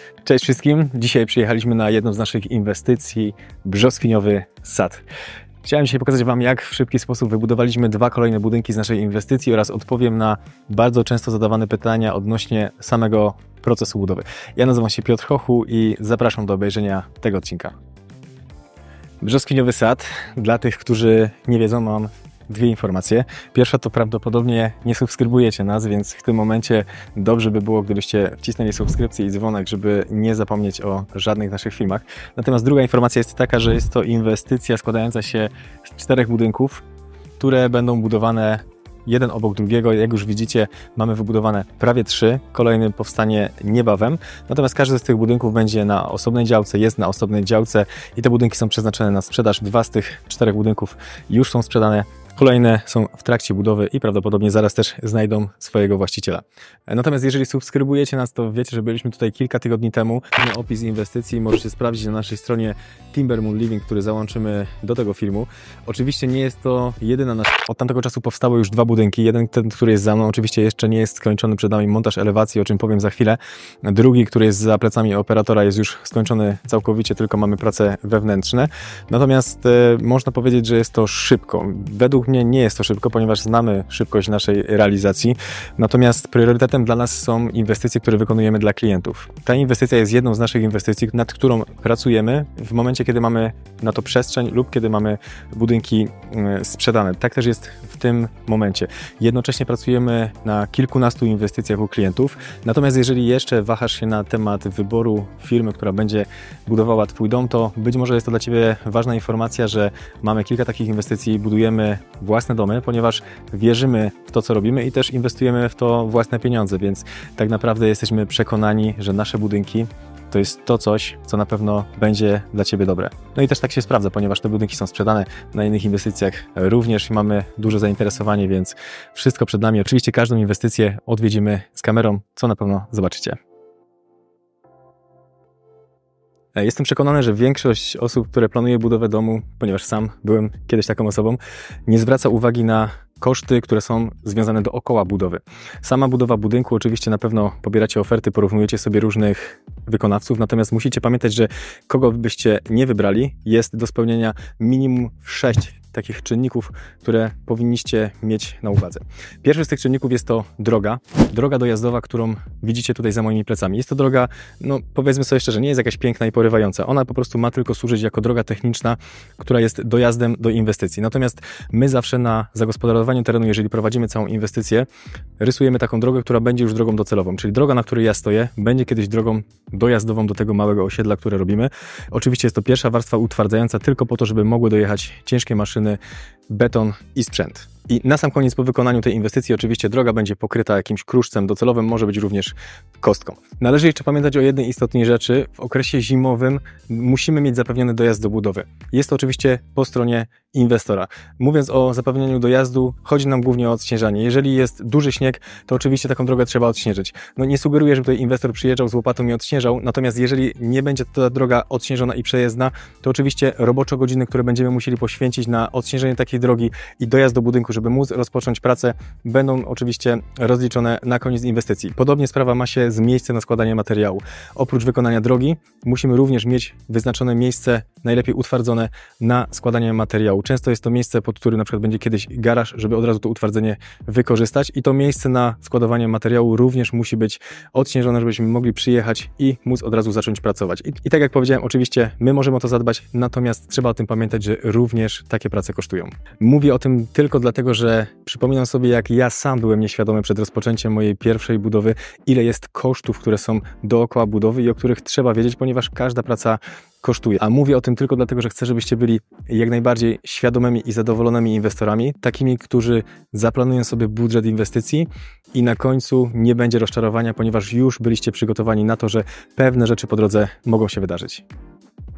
Cześć wszystkim. Dzisiaj przyjechaliśmy na jedną z naszych inwestycji, Brzoskwiniowy Sad. Chciałem dzisiaj pokazać Wam, jak w szybki sposób wybudowaliśmy 2 kolejne budynki z naszej inwestycji oraz odpowiem na bardzo często zadawane pytania odnośnie samego procesu budowy. Ja nazywam się Piotr Hochu i zapraszam do obejrzenia tego odcinka. Brzoskwiniowy Sad, dla tych, którzy nie wiedzą, mam 2 informacje. Pierwsza to prawdopodobnie nie subskrybujecie nas, więc w tym momencie dobrze by było, gdybyście wcisnęli subskrypcję i dzwonek, żeby nie zapomnieć o żadnych naszych filmach. Natomiast druga informacja jest taka, że jest to inwestycja składająca się z 4 budynków, które będą budowane jeden obok drugiego. Jak już widzicie, mamy wybudowane prawie 3, kolejny powstanie niebawem. Natomiast każdy z tych budynków będzie na osobnej działce, jest na osobnej działce i te budynki są przeznaczone na sprzedaż. 2 z tych 4 budynków już są sprzedane. Kolejne są w trakcie budowy i prawdopodobnie zaraz też znajdą swojego właściciela. Natomiast jeżeli subskrybujecie nas, to wiecie, że byliśmy tutaj kilka tygodni temu. Opis inwestycji możecie sprawdzić na naszej stronie Timber Moon Living, który załączymy do tego filmu. Oczywiście nie jest to jedyna nasza. Od tamtego czasu powstały już 2 budynki. Jeden, ten, który jest za mną, oczywiście jeszcze nie jest skończony, przed nami montaż elewacji, o czym powiem za chwilę. Drugi, który jest za plecami operatora, jest już skończony całkowicie, tylko mamy prace wewnętrzne. Natomiast można powiedzieć, że jest to szybko. Według mnie nie jest to szybko, ponieważ znamy szybkość naszej realizacji. Natomiast priorytetem dla nas są inwestycje, które wykonujemy dla klientów. Ta inwestycja jest jedną z naszych inwestycji, nad którą pracujemy w momencie, kiedy mamy na to przestrzeń lub kiedy mamy budynki sprzedane. Tak też jest w tym momencie. Jednocześnie pracujemy na kilkunastu inwestycjach u klientów. Natomiast jeżeli jeszcze wahasz się na temat wyboru firmy, która będzie budowała Twój dom, to być może jest to dla Ciebie ważna informacja, że mamy kilka takich inwestycji, budujemy własne domy, ponieważ wierzymy w to, co robimy i też inwestujemy w to własne pieniądze, więc tak naprawdę jesteśmy przekonani, że nasze budynki to jest to coś, co na pewno będzie dla Ciebie dobre. No i też tak się sprawdza, ponieważ te budynki są sprzedane, na innych inwestycjach również mamy duże zainteresowanie, więc wszystko przed nami. Oczywiście każdą inwestycję odwiedzimy z kamerą, co na pewno zobaczycie. Jestem przekonany, że większość osób, które planuje budowę domu, ponieważ sam byłem kiedyś taką osobą, nie zwraca uwagi na koszty, które są związane dookoła budowy. Sama budowa budynku, oczywiście na pewno pobieracie oferty, porównujecie sobie różnych wykonawców, natomiast musicie pamiętać, że kogo byście nie wybrali, jest do spełnienia minimum 6 takich czynników, które powinniście mieć na uwadze. Pierwszy z tych czynników jest to droga. Droga dojazdowa, którą widzicie tutaj za moimi plecami. Jest to droga, no powiedzmy sobie szczerze, nie jest jakaś piękna i porywająca. Ona po prostu ma tylko służyć jako droga techniczna, która jest dojazdem do inwestycji. Natomiast my zawsze na zagospodarowaniu terenu, jeżeli prowadzimy całą inwestycję, rysujemy taką drogę, która będzie już drogą docelową. Czyli droga, na której ja stoję, będzie kiedyś drogą dojazdową do tego małego osiedla, które robimy. Oczywiście jest to pierwsza warstwa utwardzająca tylko po to, żeby mogły dojechać ciężkie maszyny, beton i sprzęt. I na sam koniec po wykonaniu tej inwestycji oczywiście droga będzie pokryta jakimś kruszcem docelowym, może być również kostką. Należy jeszcze pamiętać o jednej istotnej rzeczy. W okresie zimowym musimy mieć zapewniony dojazd do budowy. Jest to oczywiście po stronie inwestora. Mówiąc o zapewnieniu dojazdu, chodzi nam głównie o odśnieżanie. Jeżeli jest duży śnieg, to oczywiście taką drogę trzeba odśnieżyć. No nie sugeruję, żeby tutaj inwestor przyjeżdżał z łopatą i odśnieżał, natomiast jeżeli nie będzie ta droga odśnieżona i przejezdna, to oczywiście robocze godziny, które będziemy musieli poświęcić na odśnieżenie takiej drogi i dojazd do budynku, żeby móc rozpocząć pracę, będą oczywiście rozliczone na koniec inwestycji. Podobnie sprawa ma się z miejscem na składanie materiału. Oprócz wykonania drogi musimy również mieć wyznaczone miejsce, najlepiej utwardzone, na składanie materiału. Często jest to miejsce, pod którym na przykład będzie kiedyś garaż, żeby od razu to utwardzenie wykorzystać i to miejsce na składowanie materiału również musi być odśnieżone, żebyśmy mogli przyjechać i móc od razu zacząć pracować. I tak jak powiedziałem, oczywiście my możemy o to zadbać, natomiast trzeba o tym pamiętać, że również takie prace kosztują. Mówię o tym tylko dlatego, że przypominam sobie, jak ja sam byłem nieświadomy przed rozpoczęciem mojej pierwszej budowy, ile jest kosztów, które są dookoła budowy i o których trzeba wiedzieć, ponieważ każda praca kosztuje. A mówię o tym tylko dlatego, że chcę, żebyście byli jak najbardziej świadomymi i zadowolonymi inwestorami, takimi, którzy zaplanują sobie budżet inwestycji i na końcu nie będzie rozczarowania, ponieważ już byliście przygotowani na to, że pewne rzeczy po drodze mogą się wydarzyć.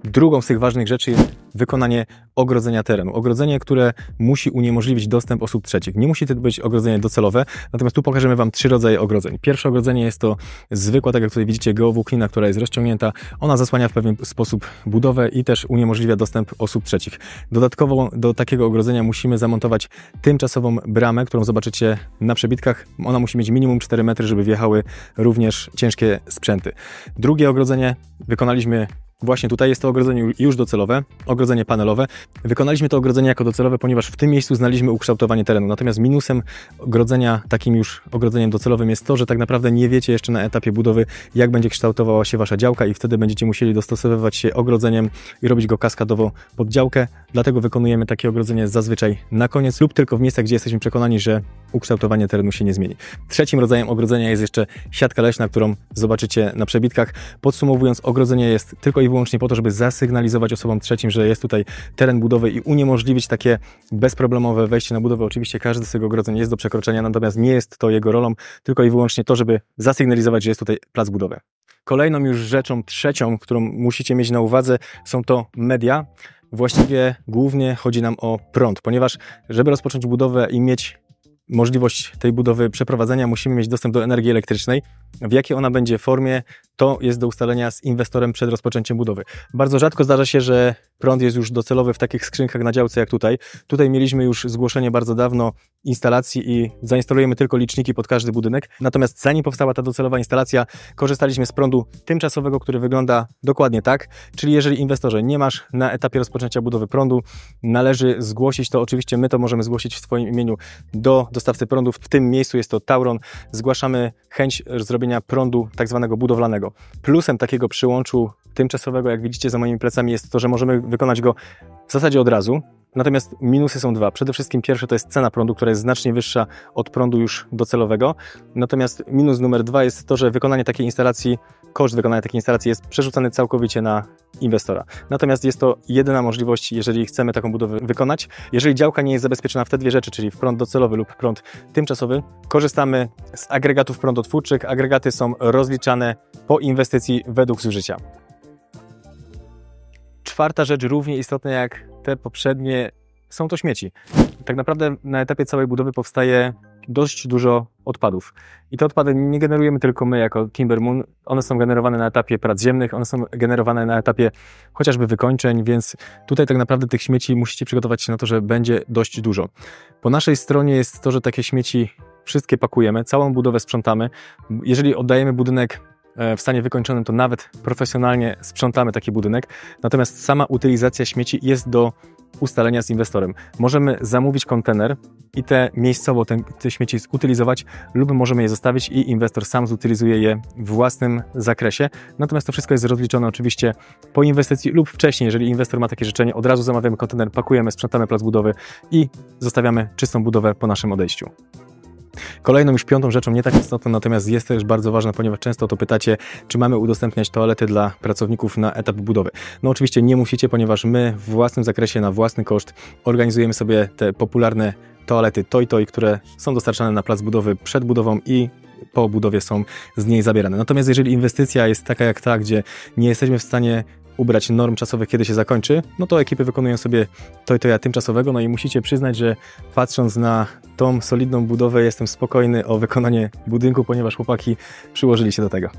Drugą z tych ważnych rzeczy jest wykonanie ogrodzenia terenu. Ogrodzenie, które musi uniemożliwić dostęp osób trzecich. Nie musi to być ogrodzenie docelowe, natomiast tu pokażemy Wam 3 rodzaje ogrodzeń. Pierwsze ogrodzenie jest to zwykła, tak jak tutaj widzicie, geowłóknina, która jest rozciągnięta. Ona zasłania w pewien sposób budowę i też uniemożliwia dostęp osób trzecich. Dodatkowo do takiego ogrodzenia musimy zamontować tymczasową bramę, którą zobaczycie na przebitkach. Ona musi mieć minimum 4 metry, żeby wjechały również ciężkie sprzęty. Drugie ogrodzenie wykonaliśmy właśnie tutaj, jest to ogrodzenie już docelowe, ogrodzenie panelowe. Wykonaliśmy to ogrodzenie jako docelowe, ponieważ w tym miejscu znaleźliśmy ukształtowanie terenu. Natomiast minusem ogrodzenia, takim już ogrodzeniem docelowym jest to, że tak naprawdę nie wiecie jeszcze na etapie budowy, jak będzie kształtowała się Wasza działka i wtedy będziecie musieli dostosowywać się ogrodzeniem i robić go kaskadowo pod działkę. Dlatego wykonujemy takie ogrodzenie zazwyczaj na koniec lub tylko w miejscach, gdzie jesteśmy przekonani, że ukształtowanie terenu się nie zmieni. Trzecim rodzajem ogrodzenia jest jeszcze siatka leśna, którą zobaczycie na przebitkach. Podsumowując, ogrodzenie jest tylko i wyłącznie po to, żeby zasygnalizować osobom trzecim, że jest tutaj teren budowy i uniemożliwić takie bezproblemowe wejście na budowę. Oczywiście każdy z tego ogrodzeń jest do przekroczenia, natomiast nie jest to jego rolą, tylko i wyłącznie to, żeby zasygnalizować, że jest tutaj plac budowy. Kolejną już rzeczą trzecią, którą musicie mieć na uwadze, są to media. Właściwie głównie chodzi nam o prąd, ponieważ żeby rozpocząć budowę i mieć możliwość tej budowy przeprowadzenia, musimy mieć dostęp do energii elektrycznej. W jakiej ona będzie formie, to jest do ustalenia z inwestorem przed rozpoczęciem budowy. Bardzo rzadko zdarza się, że prąd jest już docelowy w takich skrzynkach na działce jak tutaj. Tutaj mieliśmy już zgłoszenie bardzo dawno instalacji i zainstalujemy tylko liczniki pod każdy budynek. Natomiast zanim powstała ta docelowa instalacja, korzystaliśmy z prądu tymczasowego, który wygląda dokładnie tak. Czyli jeżeli inwestorze nie masz na etapie rozpoczęcia budowy prądu, należy zgłosić to. Oczywiście my to możemy zgłosić w swoim imieniu do dostawcy prądu. W tym miejscu jest to Tauron. Zgłaszamy chęć zrobienia prądu tak zwanego budowlanego. Plusem takiego przyłączu tymczasowego, jak widzicie za moimi plecami, jest to, że możemy wykonać go w zasadzie od razu. Natomiast minusy są dwa. Przede wszystkim pierwsze to jest cena prądu, która jest znacznie wyższa od prądu już docelowego. Natomiast minus numer 2 jest to, że wykonanie takiej instalacji, koszt wykonania takiej instalacji jest przerzucany całkowicie na inwestora. Natomiast jest to jedyna możliwość, jeżeli chcemy taką budowę wykonać. Jeżeli działka nie jest zabezpieczona w te dwie rzeczy, czyli w prąd docelowy lub prąd tymczasowy, korzystamy z agregatów prądotwórczych. Agregaty są rozliczane po inwestycji według zużycia. Czwarta rzecz, równie istotna jak te poprzednie, są to śmieci. Tak naprawdę na etapie całej budowy powstaje dość dużo odpadów. I te odpady nie generujemy tylko my jako Timber Moon. One są generowane na etapie prac ziemnych, one są generowane na etapie chociażby wykończeń, więc tutaj tak naprawdę tych śmieci musicie przygotować się na to, że będzie dość dużo. Po naszej stronie jest to, że takie śmieci wszystkie pakujemy, całą budowę sprzątamy. Jeżeli oddajemy budynek w stanie wykończonym, to nawet profesjonalnie sprzątamy taki budynek. Natomiast sama utylizacja śmieci jest do ustalenia z inwestorem. Możemy zamówić kontener i miejscowo te śmieci zutylizować lub możemy je zostawić i inwestor sam zutylizuje je w własnym zakresie. Natomiast to wszystko jest rozliczone oczywiście po inwestycji lub wcześniej, jeżeli inwestor ma takie życzenie, od razu zamawiamy kontener, pakujemy, sprzątamy plac budowy i zostawiamy czystą budowę po naszym odejściu. Kolejną już piątą rzeczą, nie tak istotną, natomiast jest też bardzo ważna, ponieważ często o to pytacie, czy mamy udostępniać toalety dla pracowników na etap budowy. No oczywiście nie musicie, ponieważ my w własnym zakresie, na własny koszt organizujemy sobie te popularne toalety Toy, które są dostarczane na plac budowy przed budową i po budowie są z niej zabierane. Natomiast jeżeli inwestycja jest taka jak ta, gdzie nie jesteśmy w stanie ubrać norm czasowych, kiedy się zakończy, no to ekipy wykonują sobie Toya tymczasowego, no i musicie przyznać, że patrząc na tą solidną budowę, jestem spokojny o wykonanie budynku, ponieważ chłopaki przyłożyli się do tego.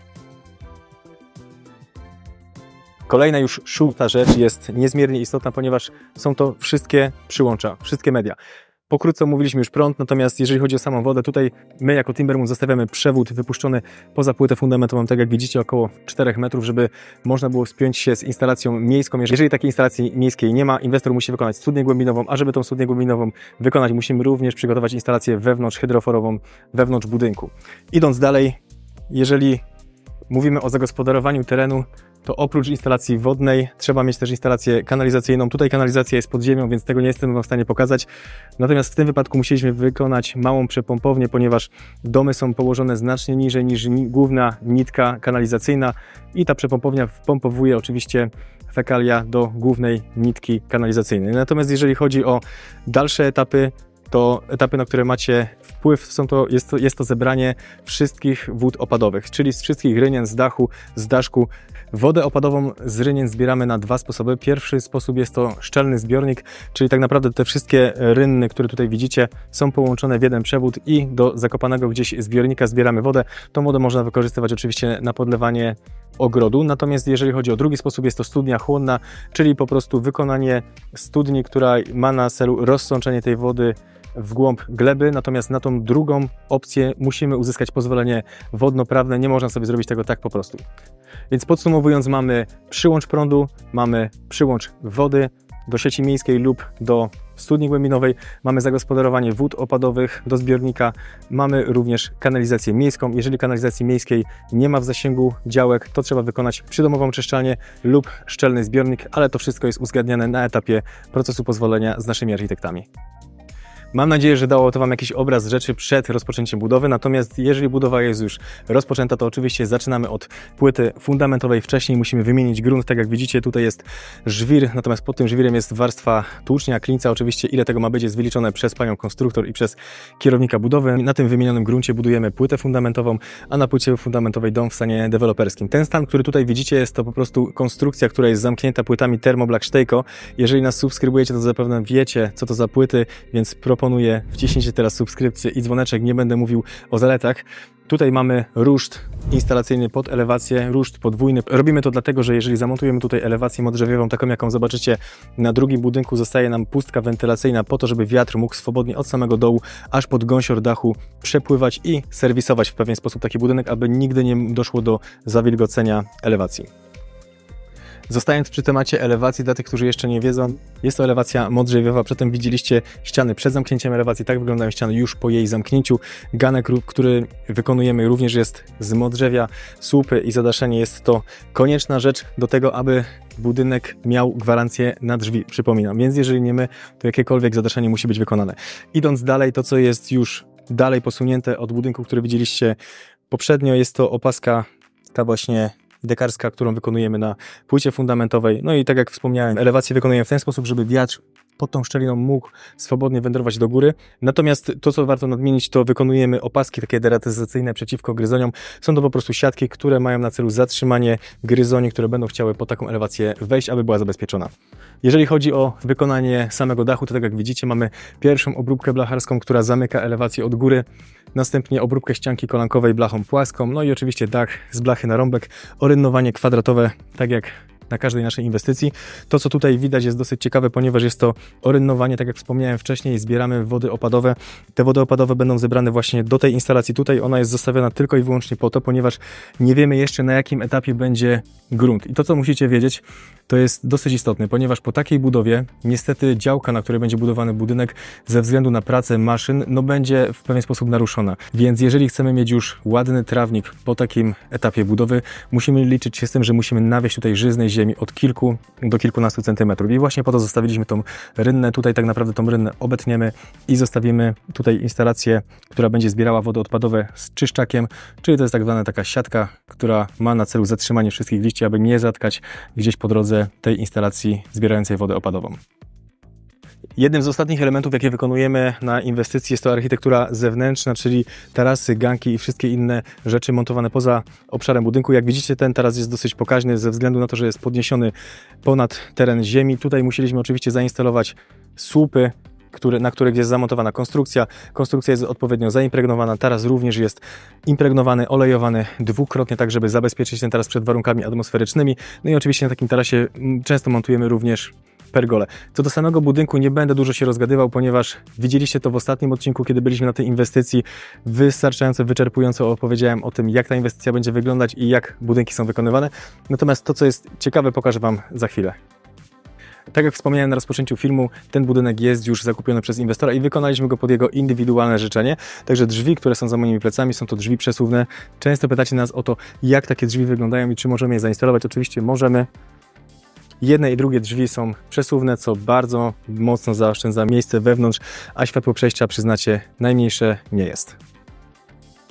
Kolejna już szósta rzecz jest niezmiernie istotna, ponieważ są to wszystkie przyłącza, wszystkie media. Pokrótce omówiliśmy już prąd, natomiast jeżeli chodzi o samą wodę, tutaj my jako Timber Moon zostawiamy przewód wypuszczony poza płytę fundamentową, tak jak widzicie, około 4 metrów, żeby można było spiąć się z instalacją miejską. Jeżeli takiej instalacji miejskiej nie ma, inwestor musi wykonać studnię głębinową, a żeby tą studnię głębinową wykonać, musimy również przygotować instalację wewnątrz hydroforową, wewnątrz budynku. Idąc dalej, jeżeli mówimy o zagospodarowaniu terenu, to oprócz instalacji wodnej trzeba mieć też instalację kanalizacyjną. Tutaj kanalizacja jest pod ziemią, więc tego nie jestem wam w stanie pokazać. Natomiast w tym wypadku musieliśmy wykonać małą przepompownię, ponieważ domy są położone znacznie niżej niż główna nitka kanalizacyjna i ta przepompownia wpompowuje oczywiście fekalia do głównej nitki kanalizacyjnej. Natomiast jeżeli chodzi o dalsze etapy, to etapy, na które macie wpływ wpływ jest to zebranie wszystkich wód opadowych, czyli z wszystkich rynien, z dachu, z daszku. Wodę opadową z rynien zbieramy na dwa sposoby. Pierwszy sposób jest to szczelny zbiornik, czyli tak naprawdę te wszystkie rynny, które tutaj widzicie, są połączone w jeden przewód i do zakopanego gdzieś zbiornika zbieramy wodę. Tą wodę można wykorzystywać oczywiście na podlewanie ogrodu. Natomiast jeżeli chodzi o drugi sposób, jest to studnia chłonna, czyli po prostu wykonanie studni, która ma na celu rozsączenie tej wody w głąb gleby, natomiast na tą drugą opcję musimy uzyskać pozwolenie wodnoprawne, nie można sobie zrobić tego tak po prostu. Więc podsumowując, mamy przyłącz prądu, mamy przyłącz wody do sieci miejskiej lub do studni głębinowej, mamy zagospodarowanie wód opadowych do zbiornika, mamy również kanalizację miejską. Jeżeli kanalizacji miejskiej nie ma w zasięgu działek, to trzeba wykonać przydomową czyszczalnię lub szczelny zbiornik, ale to wszystko jest uzgadniane na etapie procesu pozwolenia z naszymi architektami. Mam nadzieję, że dało to Wam jakiś obraz rzeczy przed rozpoczęciem budowy, natomiast jeżeli budowa jest już rozpoczęta, to oczywiście zaczynamy od płyty fundamentowej. Wcześniej musimy wymienić grunt, tak jak widzicie, tutaj jest żwir, natomiast pod tym żwirem jest warstwa tłucznia, klinca. Oczywiście ile tego ma być jest wyliczone przez panią konstruktor i przez kierownika budowy. Na tym wymienionym gruncie budujemy płytę fundamentową, a na płycie fundamentowej dom w stanie deweloperskim. Ten stan, który tutaj widzicie, jest to po prostu konstrukcja, która jest zamknięta płytami Thermoblack Steico. Jeżeli nas subskrybujecie, to zapewne wiecie, co to za płyty, więc proponuję, wciśnijcie teraz subskrypcję i dzwoneczek, nie będę mówił o zaletach. Tutaj mamy ruszt instalacyjny pod elewację, ruszt podwójny. Robimy to dlatego, że jeżeli zamontujemy tutaj elewację modrzewiową, taką jaką zobaczycie na drugim budynku, zostaje nam pustka wentylacyjna po to, żeby wiatr mógł swobodnie od samego dołu aż pod gąsior dachu przepływać i serwisować w pewien sposób taki budynek, aby nigdy nie doszło do zawilgocenia elewacji. Zostając przy temacie elewacji, dla tych, którzy jeszcze nie wiedzą, jest to elewacja modrzewiowa. Przedtem widzieliście ściany przed zamknięciem elewacji, tak wyglądają ściany już po jej zamknięciu. Ganek, który wykonujemy, również jest z modrzewia. Słupy i zadaszenie jest to konieczna rzecz do tego, aby budynek miał gwarancję na drzwi, przypominam. Więc jeżeli nie my, to jakiekolwiek zadaszenie musi być wykonane. Idąc dalej, to co jest już dalej posunięte od budynku, który widzieliście poprzednio, jest to opaska ta właśnie dekarska, którą wykonujemy na płycie fundamentowej. No i tak jak wspomniałem, elewację wykonujemy w ten sposób, żeby wiatr pod tą szczeliną mógł swobodnie wędrować do góry. Natomiast to, co warto nadmienić, to wykonujemy opaski takie deratyzacyjne przeciwko gryzoniom. Są to po prostu siatki, które mają na celu zatrzymanie gryzoni, które będą chciały po taką elewację wejść, aby była zabezpieczona. Jeżeli chodzi o wykonanie samego dachu, to tak jak widzicie, mamy pierwszą obróbkę blacharską, która zamyka elewację od góry, następnie obróbkę ścianki kolankowej blachą płaską, no i oczywiście dach z blachy na rąbek, orynnowanie kwadratowe, tak jak na każdej naszej inwestycji. To, co tutaj widać, jest dosyć ciekawe, ponieważ jest to orynnowanie, tak jak wspomniałem wcześniej, zbieramy wody opadowe. Te wody opadowe będą zebrane właśnie do tej instalacji tutaj. Ona jest zostawiona tylko i wyłącznie po to, ponieważ nie wiemy jeszcze, na jakim etapie będzie grunt. I to, co musicie wiedzieć, to jest dosyć istotne, ponieważ po takiej budowie niestety działka, na której będzie budowany budynek, ze względu na pracę maszyn, no będzie w pewien sposób naruszona. Więc jeżeli chcemy mieć już ładny trawnik po takim etapie budowy, musimy liczyć się z tym, że musimy nawieść tutaj żyznej ziemi od kilku do kilkunastu centymetrów. I właśnie po to zostawiliśmy tą rynnę. Tutaj tak naprawdę tą rynnę obetniemy i zostawimy tutaj instalację, która będzie zbierała wody odpadowe z czyszczakiem, czyli to jest tak zwana taka siatka, która ma na celu zatrzymanie wszystkich liści, aby nie zatkać gdzieś po drodze tej instalacji zbierającej wodę opadową. Jednym z ostatnich elementów, jakie wykonujemy na inwestycji, jest to architektura zewnętrzna, czyli tarasy, ganki i wszystkie inne rzeczy montowane poza obszarem budynku. Jak widzicie, ten taras jest dosyć pokaźny ze względu na to, że jest podniesiony ponad teren ziemi. Tutaj musieliśmy oczywiście zainstalować słupy, na których jest zamontowana konstrukcja. Konstrukcja jest odpowiednio zaimpregnowana. Taras również jest impregnowany, olejowany dwukrotnie, tak żeby zabezpieczyć ten taras przed warunkami atmosferycznymi. No i oczywiście na takim tarasie często montujemy również pergole. Co do samego budynku nie będę dużo się rozgadywał, ponieważ widzieliście to w ostatnim odcinku, kiedy byliśmy na tej inwestycji. Wystarczająco, wyczerpująco opowiedziałem o tym, jak ta inwestycja będzie wyglądać i jak budynki są wykonywane. Natomiast to, co jest ciekawe, pokażę Wam za chwilę. Tak jak wspomniałem na rozpoczęciu filmu, ten budynek jest już zakupiony przez inwestora i wykonaliśmy go pod jego indywidualne życzenie. Także drzwi, które są za moimi plecami, są to drzwi przesuwne. Często pytacie nas o to, jak takie drzwi wyglądają i czy możemy je zainstalować. Oczywiście możemy. Jedne i drugie drzwi są przesuwne, co bardzo mocno zaoszczędza miejsce wewnątrz, a światło przejścia, przyznacie, najmniejsze nie jest.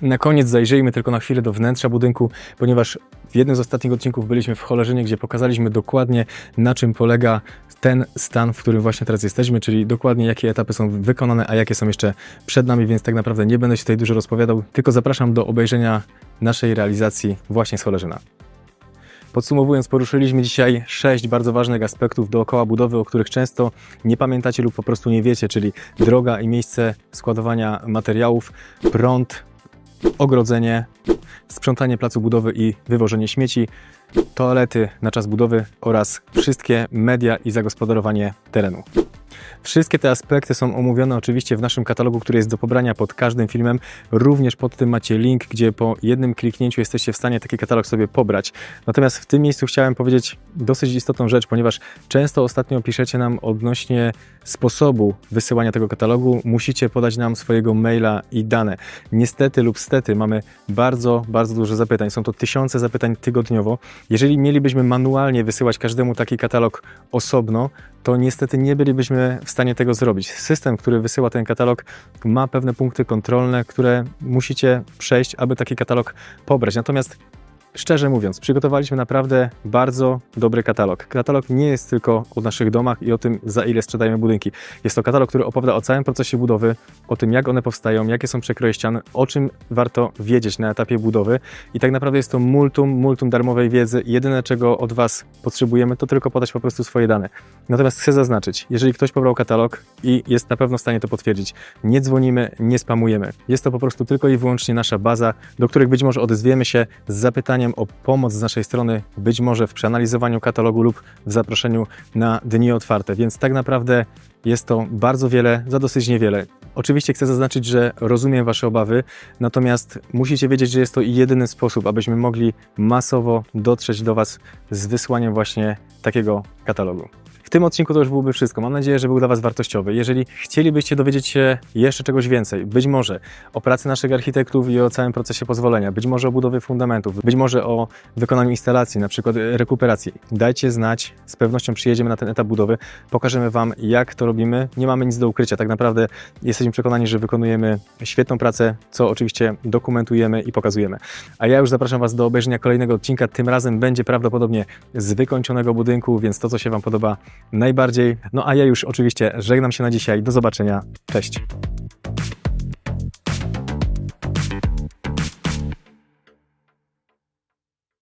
Na koniec zajrzyjmy tylko na chwilę do wnętrza budynku, ponieważ w jednym z ostatnich odcinków byliśmy w Cholerzynie, gdzie pokazaliśmy dokładnie, na czym polega ten stan, w którym właśnie teraz jesteśmy, czyli dokładnie jakie etapy są wykonane, a jakie są jeszcze przed nami, więc tak naprawdę nie będę się tutaj dużo rozpowiadał, tylko zapraszam do obejrzenia naszej realizacji właśnie z Cholerzyna. Podsumowując, poruszyliśmy dzisiaj 6 bardzo ważnych aspektów dookoła budowy, o których często nie pamiętacie lub po prostu nie wiecie, czyli droga i miejsce składowania materiałów, prąd, ogrodzenie, sprzątanie placu budowy i wywożenie śmieci, toalety na czas budowy oraz wszystkie media i zagospodarowanie terenu. Wszystkie te aspekty są omówione oczywiście w naszym katalogu, który jest do pobrania pod każdym filmem. Również pod tym macie link, gdzie po jednym kliknięciu jesteście w stanie taki katalog sobie pobrać. Natomiast w tym miejscu chciałem powiedzieć dosyć istotną rzecz, ponieważ często ostatnio piszecie nam odnośnie sposobu wysyłania tego katalogu. Musicie podać nam swojego maila i dane. Niestety lub stety mamy bardzo dużo zapytań. Są to tysiące zapytań tygodniowo. Jeżeli mielibyśmy manualnie wysyłać każdemu taki katalog osobno, to niestety nie bylibyśmy w stanie tego zrobić. System, który wysyła ten katalog, ma pewne punkty kontrolne, które musicie przejść, aby taki katalog pobrać. Natomiast szczerze mówiąc, przygotowaliśmy naprawdę bardzo dobry katalog. Katalog nie jest tylko o naszych domach i o tym, za ile sprzedajemy budynki. Jest to katalog, który opowiada o całym procesie budowy, o tym, jak one powstają, jakie są przekroje ścian, o czym warto wiedzieć na etapie budowy. I tak naprawdę jest to multum darmowej wiedzy. Jedyne, czego od Was potrzebujemy, to tylko podać po prostu swoje dane. Natomiast chcę zaznaczyć, jeżeli ktoś pobrał katalog i jest na pewno w stanie to potwierdzić, nie dzwonimy, nie spamujemy. Jest to po prostu tylko i wyłącznie nasza baza, do których być może odezwiemy się z zapytaniem o pomoc z naszej strony, być może w przeanalizowaniu katalogu lub w zaproszeniu na dni otwarte, więc tak naprawdę jest to bardzo wiele za dosyć niewiele. Oczywiście chcę zaznaczyć, że rozumiem Wasze obawy, natomiast musicie wiedzieć, że jest to jedyny sposób, abyśmy mogli masowo dotrzeć do Was z wysłaniem właśnie takiego katalogu. W tym odcinku to już byłoby wszystko. Mam nadzieję, że był dla Was wartościowy. Jeżeli chcielibyście dowiedzieć się jeszcze czegoś więcej, być może o pracy naszych architektów i o całym procesie pozwolenia, być może o budowie fundamentów, być może o wykonaniu instalacji, na przykład rekuperacji, dajcie znać, z pewnością przyjedziemy na ten etap budowy, pokażemy Wam, jak to robimy. Nie mamy nic do ukrycia. Tak naprawdę jesteśmy przekonani, że wykonujemy świetną pracę, co oczywiście dokumentujemy i pokazujemy. A ja już zapraszam Was do obejrzenia kolejnego odcinka. Tym razem będzie prawdopodobnie z wykończonego budynku, więc to, co się Wam podoba najbardziej. No a ja już oczywiście żegnam się na dzisiaj. Do zobaczenia. Cześć.